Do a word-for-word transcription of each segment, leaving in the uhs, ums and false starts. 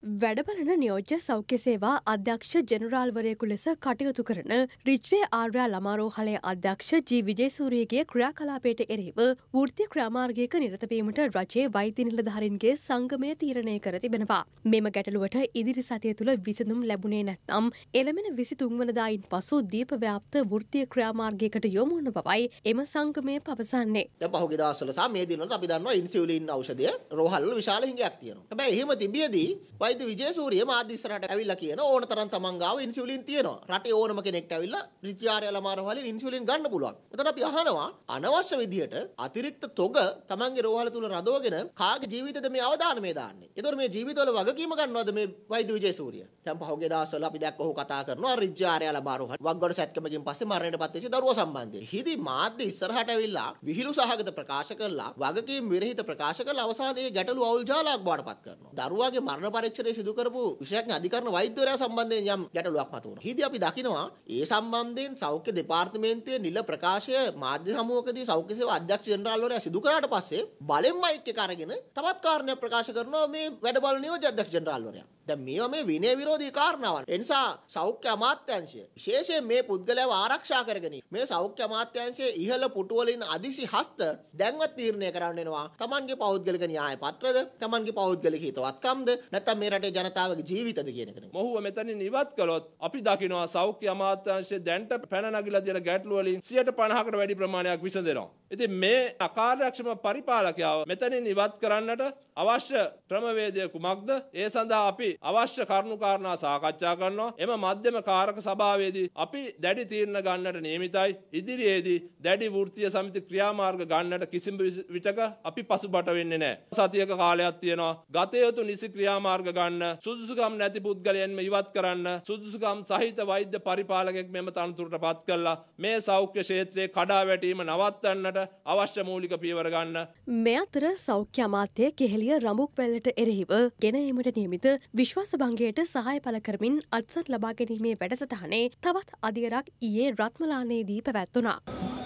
වැඩබලන නියෝජ්‍ය සෞඛ්‍ය සේවා අධ්‍යක්ෂ ජෙනරාල්වරයෙකු ලෙස කටයුතු කරන රිජ්වේ ආර්යා ළමාරෝහලේ අධ්‍යක්ෂ ජී විජේසූරියගේ ක්‍රියාකලාපයට එරෙහිව වෘත්තීය ක්‍රියාමාර්ගයක නිරත වීමට රජයේ වෛද්‍ය නිලධාරීන්ගේ සංගමය තීරණය කර තිබෙනවා. මෙම ගැටලුවට ඉදිරි සතිය තුළ විසඳුම් ලැබුණේ නැත්නම් එළමෙන විසිතුන් වනදායින් පසු දීපව්‍යාප්ත වෘත්තීය ක්‍රියාමාර්ගයකට යොමු වන බවයි එම සංගමය පවසන්නේ. දැන් පහුගිය දවස්වල සහ මේ දිනවල අපි දන්නවා ඉන්සියුලින් ඖෂධය රෝහල්වල විශාල හිඟයක් තියෙනවා. හැබැයි එහෙම තිබියදී වෛද්‍ය විජේසූරිය මාධ්‍ය ඉස්සරහට ඇවිල්ලා කියන ඕන තරම් තමන් ගාව ඉන්සියුලින් තියෙනවා. රටේ ඕනම කෙනෙක්ට ඇවිල්ලා රිජ්‍යාරය ළමාරෝහලෙන් ඉන්සියුලින් ගන්න පුළුවන්. එතකොට අපි අහනවා අනවශ්‍ය විදියට අතිරික්ත තොග තමන්ගේ රෝහල තුල රඳවගෙන කාගේ ජීවිතද මේ අවදානමේ දාන්නේ. එතකොට මේ ජීවිතවල වගකීම ගන්නවද මේ වෛද්‍ය විජේසූරිය? දැන් පහුගිය දවස්වල අපි දැක්ක ඔහු කතා කරනවා රිජ්‍යාරය ළමාරෝහල වග්ගොඩ සැත්කමකින් පස්සේ මරණයට පත් වෙච්ච දරුවා සම්බන්ධයෙන්. හිදී මාධ්‍ය ඉස්සරහට ඇවිල්ලා විහිළු සහගත ප්‍රකාශ කළා වගකීම් විරහිත ප්‍රකාශ කළා අවසානයේ ගැටලු අවුල් ජාලයක් බවට පත් කරනවා. දරුවාගේ මරණ පරීක්ෂණය සිදු කරපු විශේෂඥ අධිකරණ වෛද්‍යවරයා සම්බන්ධයෙන් යම් ගැටලුවක් මතුවනවා. හිදී අපි දකිනවා ඒ සම්බන්ධයෙන් සෞඛ්‍ය දෙපාර්තමේන්තුවේ නිල ප්‍රකාශය මාධ්‍ය සමූහකදී සෞඛ්‍ය සේවා අධ්‍යක්ෂ ජෙනරාල්වරයා සිදු කරාට පස්සේ බලෙන් මයික් එක අරගෙන තවත් කාරණයක් ප්‍රකාශ කරනවා මේ වැඩබල නියෝජ්‍ය අධ්‍යක්ෂ ජෙනරාල්වරයා. දැන් මේවා මේ විනය විරෝධී කාරණාවන්. ඒ නිසා සෞඛ්‍ය අමාත්‍යාංශය විශේෂයෙන් මේ පුද්ගලයාව ආරක්ෂා කරගෙන මේ සෞඛ්‍ය අමාත්‍යාංශයේ ඉහළ පුටුවලින් අදිසි හස්ත දැන්වත් තීරණය කරන්න වෙනවා. Tamanගේ පෞද්ගලික න්‍යාය පත්‍රද, Tamanගේ පෞද්ගලික හිතවත්කම්ද, නැත්නම් මේ රටේ ජනතාවගේ ජීවිතද කියන එක. මොහුව මෙතනින් ඉවත් කළොත් අපි දකිනවා සෞඛ්‍ය අමාත්‍යාංශයේ දැන්ට පැන නගිලා තියෙන ගැටලු වලින් සියයට පනහකට වැඩි ප්‍රමාණයක් විසඳෙනවා. ඉතින් මේ අකාර්යක්ෂම පරිපාලකයාව මෙතනින් ඉවත් කරන්නට අවශ්‍ය ක්‍රමවේදය කුමක්ද? ඒ සඳහා අපි අවශ්‍ය කරුණු කාරණා සාකච්ඡා කරනවා. එම මධ්‍යම කාරක සභාවේදී අපි දැඩි තීරණ ගන්නට නියමිතයි. ඉදිරියේදී දැඩි වෘත්තීය සමිති ක්‍රියාමාර්ග ගන්නට කිසිම විටක අපි පසුබට වෙන්නේ නැහැ. සතියක කාලයක් තියෙනවා. ගත යුතු නිසි ක්‍රියාමාර්ග ගන්න, සුදුසුකම් නැති පුද්ගලයන්ම ඉවත් කරන්න, සුදුසුකම් සහිත වෛද්‍ය පරිපාලකෙක් මෙම තනතුරට පත් කළා මේ සෞඛ්‍ය ක්ෂේත්‍රයේ කඩා වැටීම නවත්තන්නට අවශ්‍ය මූලික පියවර ගන්න. මේ අතර සෞඛ්‍ය අමාත්‍ය කෙහෙලිය රඹුක්වැල්ලට එරෙහිව ගෙන ඒමට නියමිත විශ්වාස භංගයට සහාය පළ කරමින් අත්සන් ලබා ගැනීමේ වැඩසටහනේ තවත් අදියරක් ඊයේ රත්මලානේදී පැවැත්වුණා.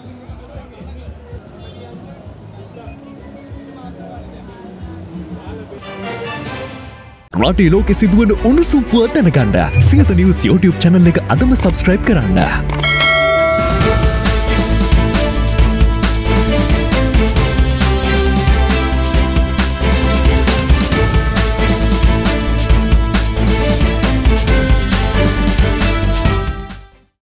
රටේ ලෝකෙ සිදුවන උණුසුම් පුවත් දැනගන්න සියත නිවුස් YouTube channel එක අදම subscribe කරන්න.